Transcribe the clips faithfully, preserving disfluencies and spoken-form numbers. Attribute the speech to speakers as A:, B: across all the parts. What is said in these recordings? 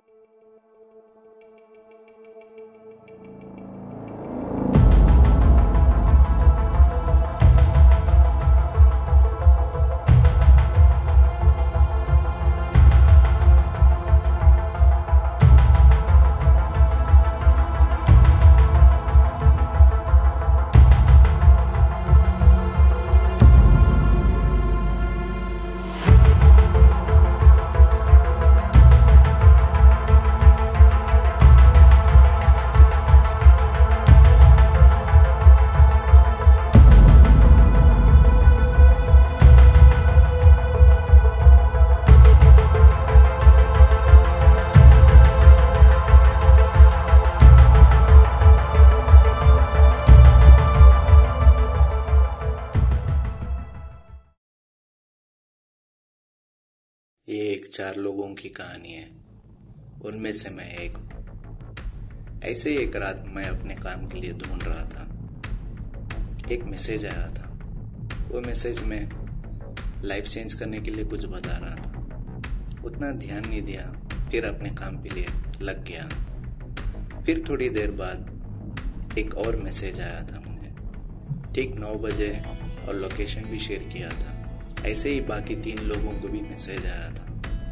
A: ये एक चार लोगों की कहानी है, उनमें से मैं एक हूँ। ऐसे ही एक रात मैं अपने काम के लिए ढूंढ रहा था। एक मैसेज आया था। वो मैसेज में लाइफ चेंज करने के लिए कुछ बता रहा था। उतना ध्यान नहीं दिया, फिर अपने काम के लिए लग गया। फिर थोड़ी देर बाद एक और मैसेज आया था मुझे, ठीक नौ बजे, और लोकेशन भी शेयर किया था। ऐसे ही बाकी तीन लोगों को भी मैसेज आया था।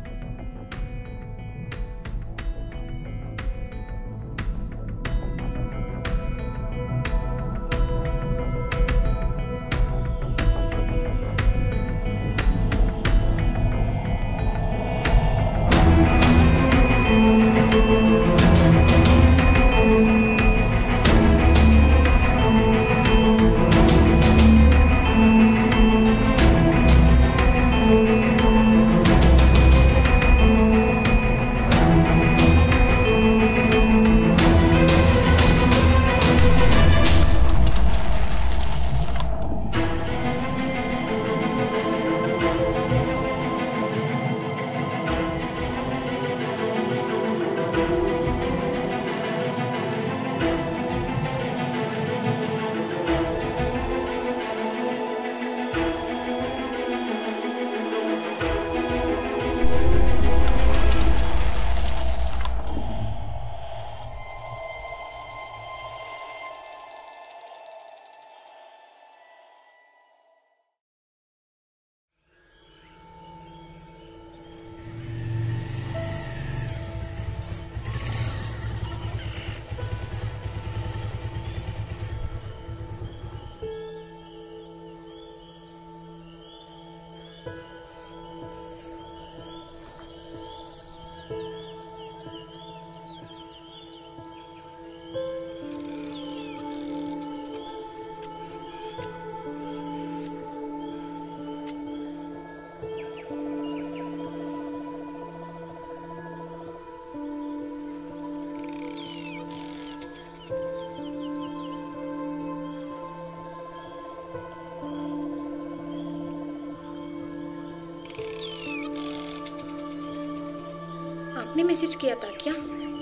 B: आपने मैसेज किया था क्या?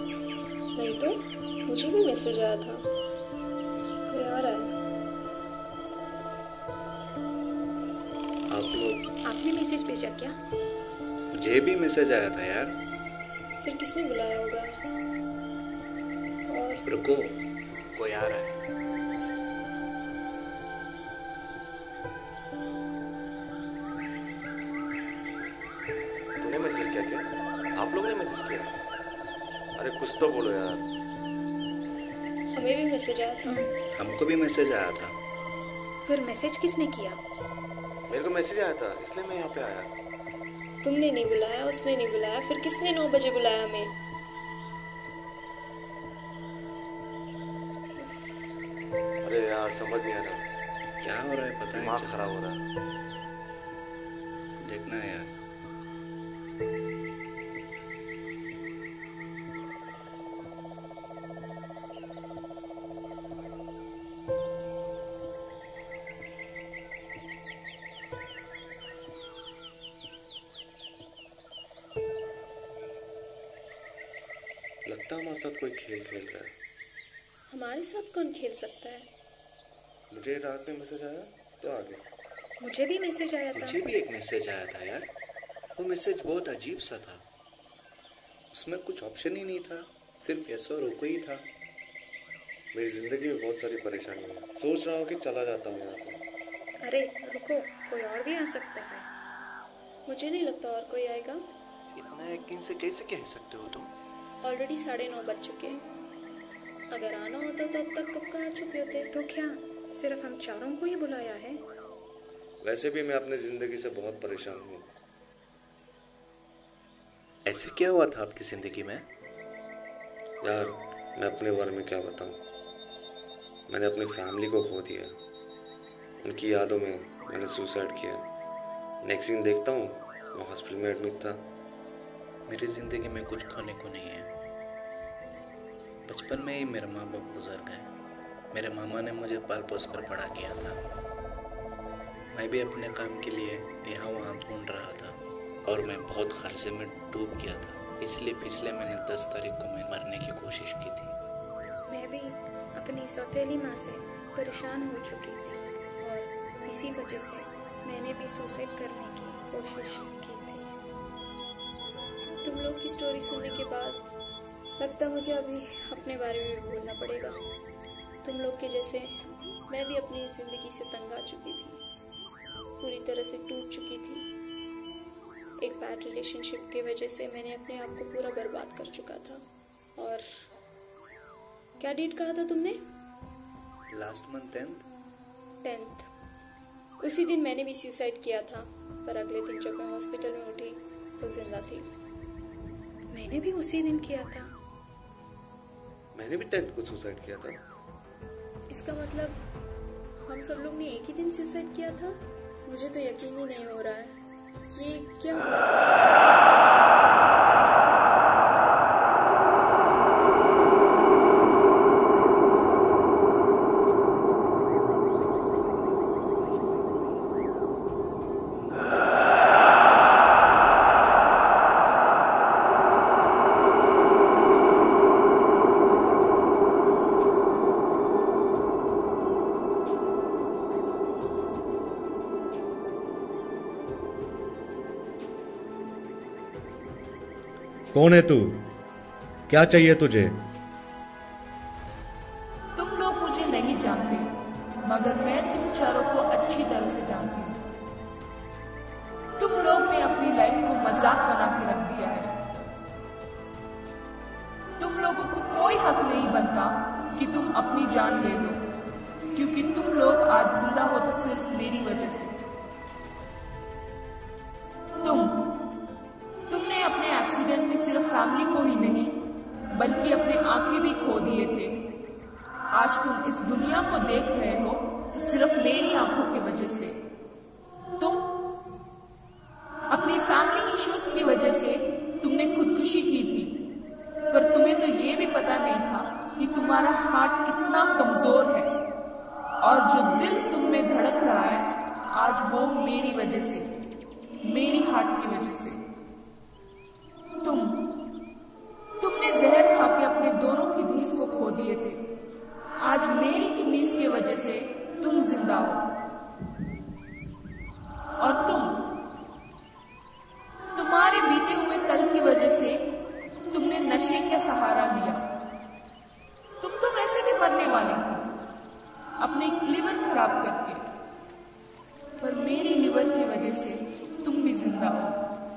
B: नहीं तो मुझे भी मैसेज आया था। कोई आ रहा है।
A: आप लोग,
B: आपने मैसेज भेजा क्या?
A: मुझे भी मैसेज आया था यार।
B: फिर किसने बुलाया होगा? और
A: रुको, कोई आ रहा है।
C: तूने मैसेज किया क्या? आप लोगों ने मैसेज किया? अरे कुछ तो बोलो यार।
B: हमें भी मैसेज आया था।
A: हमको भी मैसेज आया था।
B: फिर मैसेज किसने किया?
C: मेरे को मैसेज आया था, इसलिए मैं यहाँ पे आया।
B: तुमने नहीं बुलाया, उसने नहीं बुलाया, फिर किसने नौ बजे बुलाया हमें?
C: अरे यार समझ नहीं आ रहा
A: क्या हो रहा है, पता नहीं।
C: दिमाग खराब हो रहा है।
A: देखना यार।
C: लगता है हमारे साथ कोई खेल खेल रहा है।
B: हमारे साथ कौन खेल सकता है?
C: मुझे रात में मैसेज आया तो आ गया।
B: मुझे भी मैसेज आया था।
A: मुझे भी एक मैसेज आया था यार। वो मैसेज बहुत अजीब सा था। उसमें कुछ ऑप्शन ही नहीं था, सिर्फ यस और रोको ही था।
C: मेरी ज़िंदगी में बहुत सारी परेशानी है, सोच रहा हूँ कि चला जाता हूँ यहाँ से।
B: अरे रुको, कोई और भी आ सकता है। मुझे नहीं लगता और कोई आएगा।
A: इतना यकीन से कैसे कह सकते हो तुम?
B: ऑलरेडी साढ़े नौ बज चुके हैं। अगर आना होता तो अब तक कब का आ चुके होते। तो क्या सिर्फ हम चारों को ही बुलाया है?
C: वैसे भी मैं अपनी ज़िंदगी से बहुत परेशान हूँ।
A: ऐसे क्या हुआ था आपकी ज़िंदगी में?
C: यार मैं अपने बारे में क्या बताऊँ। मैंने अपनी फैमिली को खो दिया, उनकी यादों में मैंने सुसाइड किया। नेक्स्ट दिन देखता हूँ मैं हॉस्पिटल में एडमिट था।
A: मेरी ज़िंदगी में कुछ खोने को नहीं है। बचपन में ही मेरे माँ बाप गुजर गए। मेरे मामा ने मुझे पाल पोस कर बड़ा किया था। मैं भी अपने काम के लिए यहाँ वहाँ ढूंढ रहा था और मैं बहुत खर्चे में डूब गया था। इसलिए पिछले महीने दस तारीख को मैं मरने की कोशिश की थी।
B: मैं भी अपनी सौतेली माँ से परेशान हो चुकी थी और इसी वजह से मैंने भी सुसाइड करने की कोशिश की थी। तुम लोग की स्टोरी सुनने के बाद लगता मुझे अभी अपने बारे में भी बोलना पड़ेगा। तुम लोग के जैसे मैं भी अपनी ज़िंदगी से तंग आ चुकी थी, पूरी तरह से टूट चुकी थी। एक बैड रिलेशनशिप की वजह से मैंने अपने आप को पूरा बर्बाद कर चुका था। और क्या डेट कहा था तुमने?
A: Last month tenth
B: tenth. उसी दिन मैंने भी सुसाइड किया था, पर अगले दिन जब मैं हॉस्पिटल में उठी तो जिंदा थी। मैंने भी उसी दिन किया था।
C: मैंने भी टेंथ को सुसाइड किया था।
B: इसका मतलब हम सब लोग ने एक ही दिन सुसाइड किया था? मुझे तो यकीन ही नहीं हो रहा है। ये क्या हो सकता है?
C: कौन है तू? क्या चाहिए तुझे?
D: तुम लोग मुझे नहीं जानते, मगर मैं तुम चारों को अच्छी तरह से जानती हूँ। तुम लोग ने अपनी लाइफ को मजाक बना के रख दिया है। तुम लोगों को कोई हक नहीं बनता कि तुम अपनी जान ले लो, क्योंकि तुम लोग आज जिंदा हो तो सिर्फ मेरी वजह से। तुम तुमने अपने एक्सीडेंट में सिर्फ फैमिली को ही नहीं बल्कि अपने आंखें भी खो दिए थे। आज तुम इस दुनिया को देख रहे हो तो सिर्फ मेरी आंखों की वजह से। तुम अपनी फैमिली इश्यूज की वजह से तुमने खुदकुशी की थी, पर तुम्हें तो ये भी पता नहीं था कि तुम्हारा हार्ट कितना कमजोर है और जो दिल तुम में धड़क रहा है आज वो मेरी वजह से, मेरी हार्ट की वजह से। तुम तुमने जहर खा के अपने दोनों किडनीज को खो दिए थे। आज मेरी किडनीज की वजह से तुम जिंदा हो। और तुम तुम्हारे बीते हुए कल की वजह से तुमने नशे का सहारा लिया। तुम तो वैसे भी मरने वाले थे अपने लिवर खराब करके, पर मेरी लिवर की वजह से तुम भी जिंदा हो।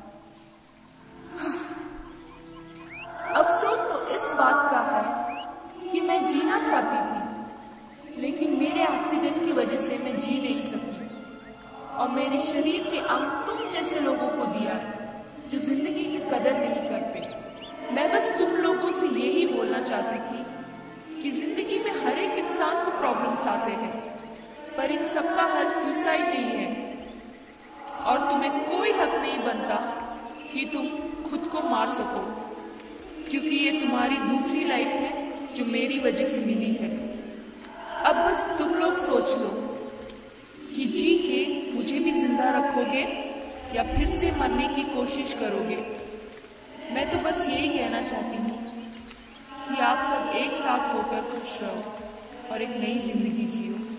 D: अफसोस तो इस बात का है कि मैं जीना चाहती थी, लेकिन मेरे एक्सीडेंट की वजह से मैं जी नहीं सकी और मेरे शरीर के अंग तुम जैसे लोगों को दिया जो जिंदगी की कदर नहीं करते। मैं बस तुम लोगों से यही बोलना चाहती थी कि जिंदगी में हर एक इंसान को प्रॉब्लम्स आते हैं, पर इन सबका हल सुसाइड नहीं है और तुम्हें कोई हक नहीं बनता कि तुम खुद को मार सको, क्योंकि ये तुम्हारी दूसरी लाइफ है जो मेरी वजह से मिली है। अब बस तुम लोग सोच लो कि जी के मुझे भी जिंदा रखोगे या फिर से मरने की कोशिश करोगे। मैं तो बस यही कहना चाहती हूँ कि आप सब एक साथ होकर खुश रहो और एक नई जिंदगी जियो।